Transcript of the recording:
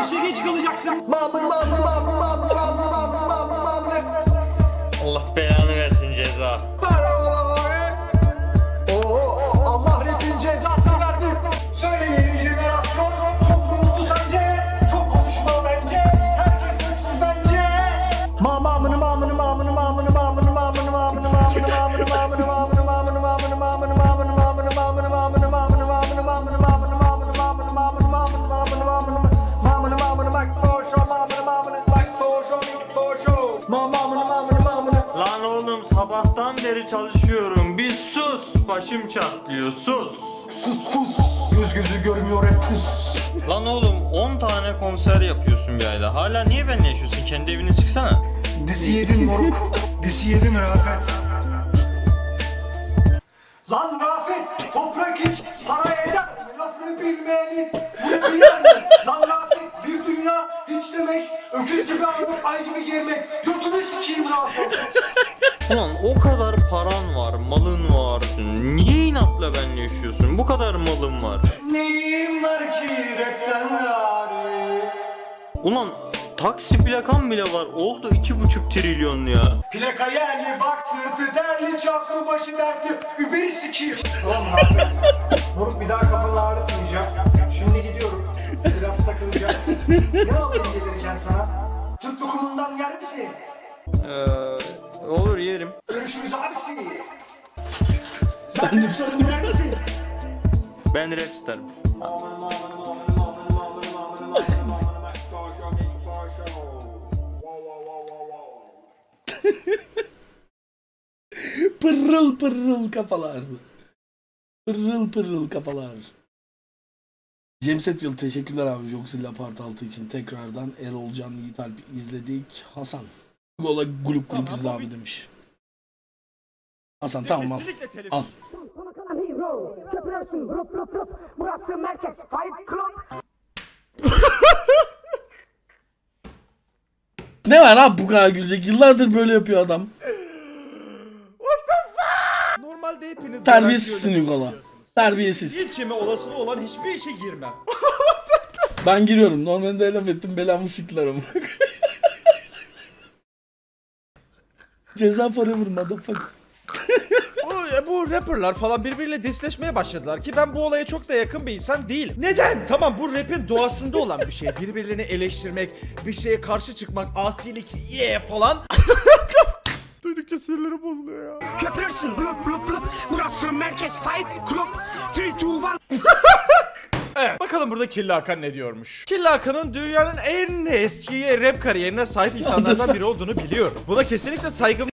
işe geç kalacaksın. Allah belanı versin ceza. Allah rapin cezasını verdi. Söyle yeni jenerasyon çok mu mutlu sence? Çok konuşma bence. Herkes mutsuz bence. Lan oğlum sabahtan beri çalışıyorum. Bir sus, başım çatlıyor, sus. Sus pus. Göz gözü görmüyor hep pus. Lan oğlum 10 tane konser yapıyorsun bir ayda. Hala niye benimle yaşıyorsun? Kendi evine çıksana. Disi yedin moruk. Disi yedin Rafet. Lan Rafet, toprak iç, para eder mi? Lafını bilmeyeni, bunu bilen mi? Lan Rafet, bir dünya hiç demek, öküz gibi ağırlık, ay gibi girmek. Götünü sikeyim Rafet. Ulan o kadar paran var, malın var. Niye inatla benimle yaşıyorsun? Bu kadar malın var. Neyim var ki rapten gari? Ulan taksi plakam bile var. Oldu 2,5 trilyon ya. Plaka yerli, bak sırtı terli, çaplı başı dertli, überi sikeyim. Tamam Rafet, moruk bir daha kafanı ağrıtmayacağım. Şimdi gidiyorum, biraz takılacağım. Ne alayım gelirken sana? Türk lokumundan yer misin? Olur yerim. Görüşürüz abisi. Ben de isterim yer misin? Ben rap isterim. Pırıl pırıl kafalar. Pırıl pırıl kafalar. James Hetfield teşekkürler abi Joxilla Part 6 için tekrardan. Erolcan Yiğitalp izledik. Hasan Gola guluk guluk izle abi demiş. Hasan tamam al. Al. Ne var abi bu kadar gülecek? Yıllardır böyle yapıyor adam. Normalde hepiniz Terbiyesizsin Hugo'la. Terbiyesiz. hiç yeme olasılığı olan hiçbir işe girmem. Ben giriyorum. Normalde laf ettim belamı siktiler ama. Ceza para vurma motherfuckers. Bu rapperlar falan birbiriyle disleşmeye başladılar ki ben bu olaya çok da yakın bir insan değilim. Neden? Tamam bu rapin doğasında olan bir şey. Birbirlerini eleştirmek, bir şeye karşı çıkmak, asilik, falan. Duydukça sinirlerim bozuluyor ya. Köpürsün blup blup blup. Burası merkez fight club. 3, 2, 1. Evet, bakalım burada Killa Hakan ne diyormuş. Killa Hakan'ın dünyanın en eski rap kariyerine sahip insanlardan biri olduğunu biliyorum. Buna kesinlikle saygım